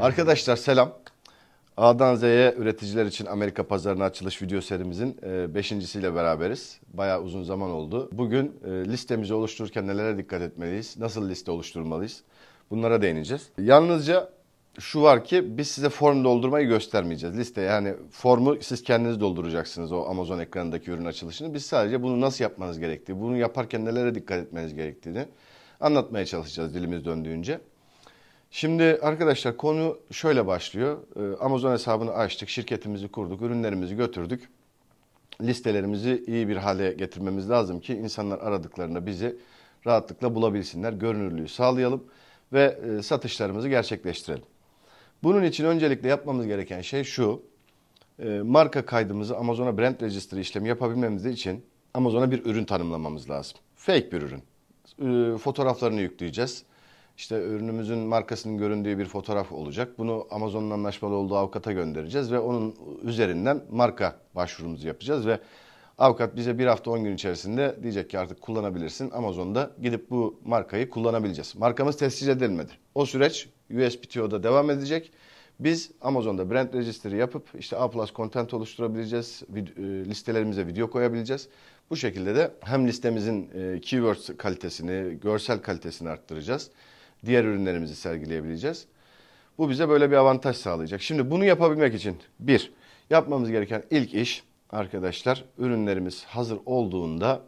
Arkadaşlar selam. A'dan Z'ye üreticiler için Amerika pazarına açılış video serimizin 5.'siyle beraberiz. Bayağı uzun zaman oldu. Bugün listemizi oluştururken nelere dikkat etmeliyiz? Nasıl liste oluşturmalıyız? Bunlara değineceğiz. Yalnızca şu var ki biz size form doldurmayı göstermeyeceğiz. Liste yani formu siz kendiniz dolduracaksınız o Amazon ekranındaki ürün açılışını. Biz sadece bunu nasıl yapmanız gerektiği, bunu yaparken nelere dikkat etmeniz gerektiğini anlatmaya çalışacağız dilimiz döndüğünce. Şimdi arkadaşlar konu şöyle başlıyor. Amazon hesabını açtık, şirketimizi kurduk, ürünlerimizi götürdük. Listelerimizi iyi bir hale getirmemiz lazım ki insanlar aradıklarında bizi rahatlıkla bulabilsinler. Görünürlüğü sağlayalım ve satışlarımızı gerçekleştirelim. Bunun için öncelikle yapmamız gereken şey şu. Marka kaydımızı Amazon'a Brand Registry işlemi yapabilmemiz için Amazon'a bir ürün tanımlamamız lazım. Fake bir ürün. Fotoğraflarını yükleyeceğiz. İşte ürünümüzün markasının göründüğü bir fotoğraf olacak. Bunu Amazon'un anlaşmalı olduğu avukata göndereceğiz ve onun üzerinden marka başvurumuzu yapacağız ve avukat bize bir hafta 10 gün içerisinde diyecek ki artık kullanabilirsin. Amazon'da gidip bu markayı kullanabileceğiz. Markamız tescil edilmedi. O süreç USPTO'da devam edecek. Biz Amazon'da Brand Registry yapıp işte A+ content oluşturabileceğiz. Listelerimize video koyabileceğiz. Bu şekilde de hem listemizin keywords kalitesini, görsel kalitesini arttıracağız. Diğer ürünlerimizi sergileyebileceğiz. Bu bize böyle bir avantaj sağlayacak. Şimdi bunu yapabilmek için yapmamız gereken ilk iş arkadaşlar ürünlerimiz hazır olduğunda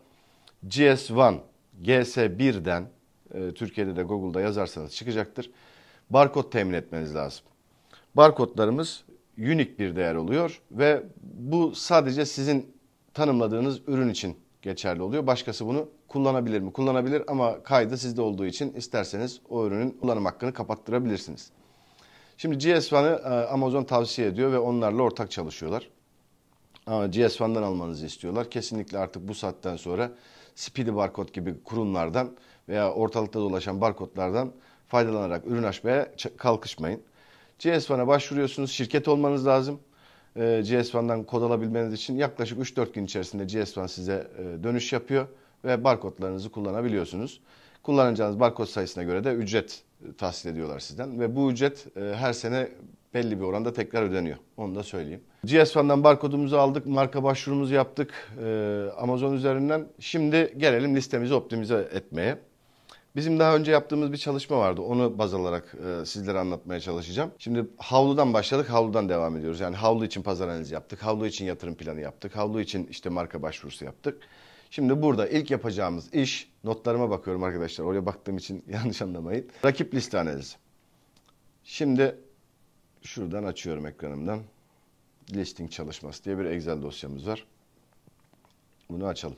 GS1, GS1'den Türkiye'de de Google'da yazarsanız çıkacaktır. Barkod temin etmeniz lazım. Barkodlarımız unique bir değer oluyor ve bu sadece sizin tanımladığınız ürün için geçerli oluyor. Başkası bunu kullanabilir mi? Kullanabilir ama kaydı sizde olduğu için isterseniz o ürünün kullanım hakkını kapattırabilirsiniz. Şimdi GS1'ı Amazon tavsiye ediyor ve onlarla ortak çalışıyorlar. Ama GS1'dan almanızı istiyorlar. Kesinlikle artık bu saatten sonra Speedy Barcode gibi kurumlardan veya ortalıkta dolaşan barkodlardan faydalanarak ürün açmaya kalkışmayın. GS1'a başvuruyorsunuz. Şirket olmanız lazım. GS1'dan kod alabilmeniz için yaklaşık 3-4 gün içerisinde GS1 size dönüş yapıyor ve barkodlarınızı kullanabiliyorsunuz. Kullanacağınız barkod sayısına göre de ücret tahsil ediyorlar sizden ve bu ücret her sene belli bir oranda tekrar ödeniyor. Onu da söyleyeyim. GS1'dan barkodumuzu aldık, marka başvurumuzu yaptık Amazon üzerinden. Şimdi gelelim listemizi optimize etmeye. Bizim daha önce yaptığımız bir çalışma vardı. Onu baz alarak sizlere anlatmaya çalışacağım. Şimdi havludan başladık, havludan devam ediyoruz. Yani havlu için pazar analizi yaptık, havlu için yatırım planı yaptık, havlu için işte marka başvurusu yaptık. Şimdi burada ilk yapacağımız iş, notlarıma bakıyorum arkadaşlar. Oraya baktığım için yanlış anlamayın. Rakip liste analizi. Şimdi şuradan açıyorum ekranımdan. Listing çalışması diye bir Excel dosyamız var. Bunu açalım.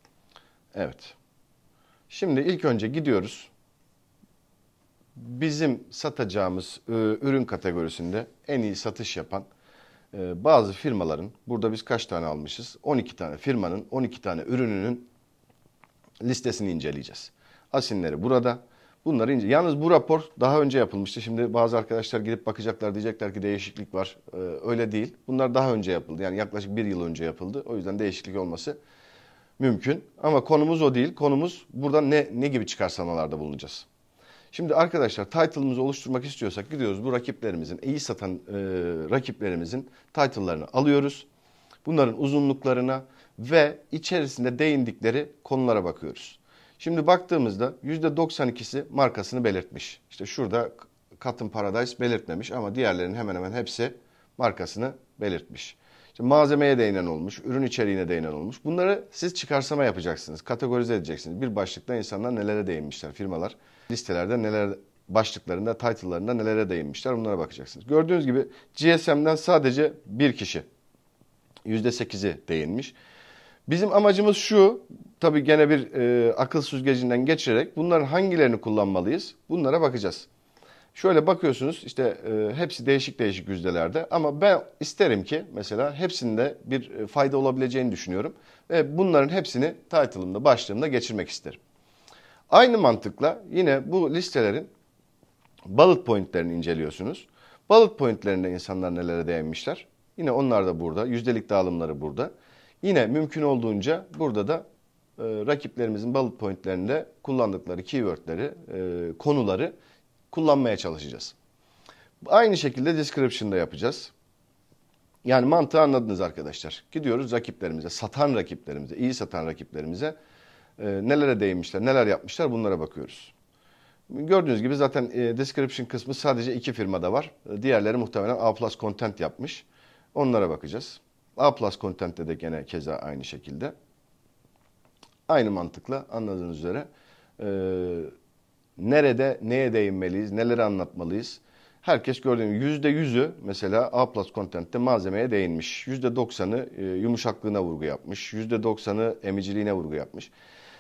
Evet. Şimdi ilk önce gidiyoruz. Bizim satacağımız ürün kategorisinde en iyi satış yapan bazı firmaların, burada biz kaç tane almışız? 12 tane firmanın, 12 tane ürününün listesini inceleyeceğiz. Asinleri burada. Bunları Yalnız bu rapor daha önce yapılmıştı. Şimdi bazı arkadaşlar gidip bakacaklar, diyecekler ki değişiklik var. Öyle değil. Bunlar daha önce yapıldı. Yani yaklaşık 1 yıl önce yapıldı. O yüzden değişiklik olması mümkün. Ama konumuz o değil. Konumuz buradan ne gibi çıkarsamalarda bulunacağız. Şimdi arkadaşlar title'ımızı oluşturmak istiyorsak gidiyoruz bu rakiplerimizin, iyi satan rakiplerimizin title'larını alıyoruz. Bunların uzunluklarına ve içerisinde değindikleri konulara bakıyoruz. Şimdi baktığımızda %92'si markasını belirtmiş. İşte şurada Cotton Paradise belirtmemiş ama diğerlerinin hemen hemen hepsi markasını belirtmiş. İşte malzemeye değinen olmuş, ürün içeriğine değinen olmuş. Bunları siz çıkarsama yapacaksınız, kategorize edeceksiniz. Bir başlıkta insanlar nelere değinmişler, firmalar listelerde neler, başlıklarında, title'larında nelere değinmişler bunlara bakacaksınız. Gördüğünüz gibi GSM'den sadece bir kişi %8'i değinmiş. Bizim amacımız şu, tabii gene bir akıl süzgecinden geçirerek bunların hangilerini kullanmalıyız bunlara bakacağız. Şöyle bakıyorsunuz işte hepsi değişik değişik yüzdelerde ama ben isterim ki mesela hepsinde bir fayda olabileceğini düşünüyorum. Ve bunların hepsini title'ımda, başlığımda geçirmek isterim. Aynı mantıkla yine bu listelerin bullet point'lerini inceliyorsunuz. Bullet point'lerinde insanlar nelere değinmişler. Yine onlar da burada. Yüzdelik dağılımları burada. Yine mümkün olduğunca burada da rakiplerimizin bullet point'lerinde kullandıkları keyword'leri, konuları kullanmaya çalışacağız. Aynı şekilde description'da yapacağız. Yani mantığı anladınız arkadaşlar. Gidiyoruz rakiplerimize, satan rakiplerimize, iyi satan rakiplerimize nelere değinmişler, neler yapmışlar bunlara bakıyoruz. Gördüğünüz gibi zaten description kısmı sadece 2 firmada var. Diğerleri muhtemelen A+ Content yapmış. Onlara bakacağız. A+ Content'te de gene keza aynı şekilde. Aynı mantıkla anladığınız üzere nerede neye değinmeliyiz, neleri anlatmalıyız. Herkes gördüğüm %100'ü mesela A+ Content'te malzemeye değinmiş. %90'ı yumuşaklığına vurgu yapmış. %90'ı emiciliğine vurgu yapmış.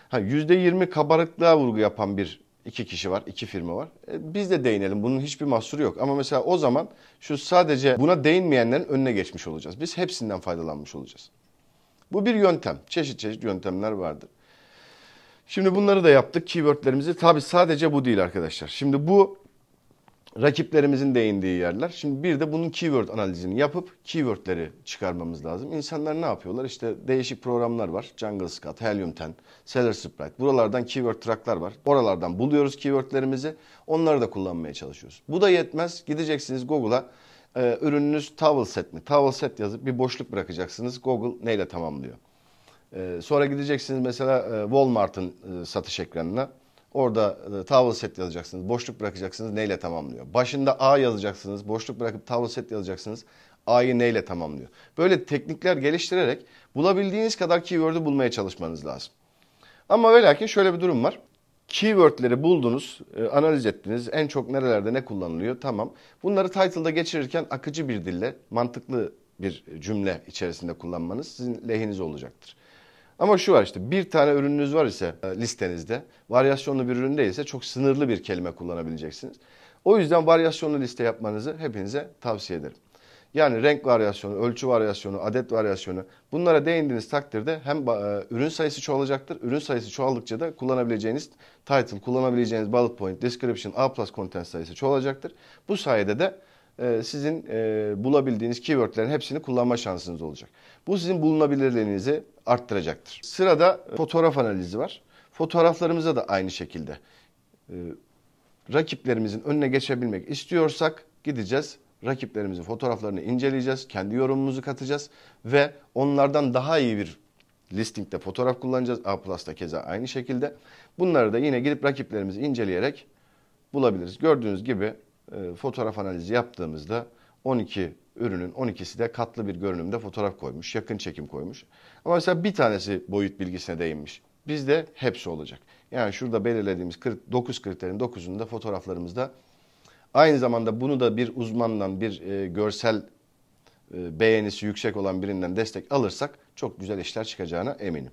%20 kabarıklığa vurgu yapan iki kişi var, iki firma var. Biz de değinelim. Bunun hiçbir mahsuru yok. Ama mesela o zaman şu sadece buna değinmeyenlerin önüne geçmiş olacağız. Biz hepsinden faydalanmış olacağız. Bu bir yöntem. Çeşit çeşit yöntemler vardır. Şimdi bunları da yaptık. Keywordlerimizi. Tabii sadece bu değil arkadaşlar. Şimdi bu rakiplerimizin değindiği yerler. Şimdi bir de bunun keyword analizini yapıp keywordleri çıkarmamız lazım. İnsanlar ne yapıyorlar? İşte değişik programlar var. Jungle Scout, Helium 10, Seller Sprite. Buralardan keyword track'lar var. Oralardan buluyoruz keywordlerimizi. Onları da kullanmaya çalışıyoruz. Bu da yetmez. Gideceksiniz Google'a. Ürününüz towel set mi? Towel set yazıp bir boşluk bırakacaksınız. Google neyle tamamlıyor? Sonra gideceksiniz mesela Walmart'ın satış ekranına. Orada towel set yazacaksınız. Boşluk bırakacaksınız. Neyle tamamlıyor? Başında A yazacaksınız. Boşluk bırakıp towel set yazacaksınız. A'yı neyle tamamlıyor? Böyle teknikler geliştirerek bulabildiğiniz kadar keyword'ü bulmaya çalışmanız lazım. Ama ve lakin şöyle bir durum var. Keyword'leri buldunuz, analiz ettiniz. En çok nerelerde ne kullanılıyor? Tamam. Bunları title'da geçirirken akıcı bir dille, mantıklı bir cümle içerisinde kullanmanız sizin lehinize olacaktır. Ama şu var işte bir tane ürününüz var ise listenizde, varyasyonlu bir ürün değilse çok sınırlı bir kelime kullanabileceksiniz. O yüzden varyasyonlu liste yapmanızı hepinize tavsiye ederim. Yani renk varyasyonu, ölçü varyasyonu, adet varyasyonu bunlara değindiğiniz takdirde hem ürün sayısı çoğalacaktır. Ürün sayısı çoğaldıkça da kullanabileceğiniz title, kullanabileceğiniz bullet point, description, A+ content sayısı çoğalacaktır. Bu sayede de sizin bulabildiğiniz keywordlerin hepsini kullanma şansınız olacak. Bu sizin bulunabilirliğinizi arttıracaktır. Sırada fotoğraf analizi var. Fotoğraflarımıza da aynı şekilde rakiplerimizin önüne geçebilmek istiyorsak gideceğiz. Rakiplerimizin fotoğraflarını inceleyeceğiz. Kendi yorumumuzu katacağız. Ve onlardan daha iyi bir listingde fotoğraf kullanacağız. A+'da keza aynı şekilde. Bunları da yine gidip rakiplerimizi inceleyerek bulabiliriz. Gördüğünüz gibi fotoğraf analizi yaptığımızda 12 ürünün 12'si de katlı bir görünümde fotoğraf koymuş. Yakın çekim koymuş. Ama mesela bir tanesi boyut bilgisine değinmiş. Bizde hepsi olacak. Yani şurada belirlediğimiz 9 kriterin 9'unu da fotoğraflarımızda aynı zamanda bunu da bir uzmandan bir görsel beğenisi yüksek olan birinden destek alırsak çok güzel işler çıkacağına eminim.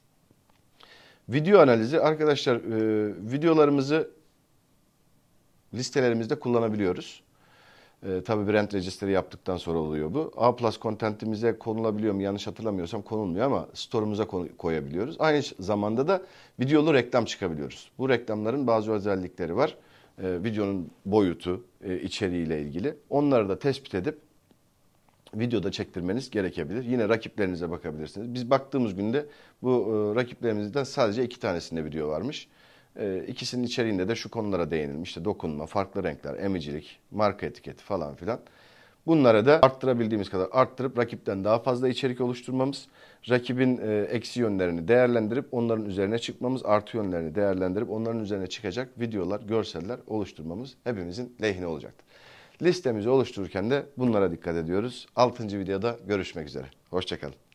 Video analizi arkadaşlar videolarımızı listelerimizde kullanabiliyoruz. Tabii brand register'ı yaptıktan sonra oluyor bu. A+ content'imize konulabiliyor mu? Yanlış hatırlamıyorsam konulmuyor ama store'umuza koyabiliyoruz. Aynı zamanda da videolu reklam çıkabiliyoruz. Bu reklamların bazı özellikleri var. Videonun boyutu, içeriğiyle ilgili. Onları da tespit edip videoda çektirmeniz gerekebilir. Yine rakiplerinize bakabilirsiniz. Biz baktığımız günde bu rakiplerimizden sadece 2 tanesinde video varmış. İkisinin içeriğinde de şu konulara değinilmiş. İşte dokunma, farklı renkler, emicilik, marka etiketi falan filan. Bunlara da arttırabildiğimiz kadar arttırıp rakipten daha fazla içerik oluşturmamız, rakibin eksi yönlerini değerlendirip onların üzerine çıkmamız, artı yönlerini değerlendirip onların üzerine çıkacak videolar, görseller oluşturmamız hepimizin lehine olacaktır. Listemizi oluştururken de bunlara dikkat ediyoruz. 6. videoda görüşmek üzere. Hoşça kalın.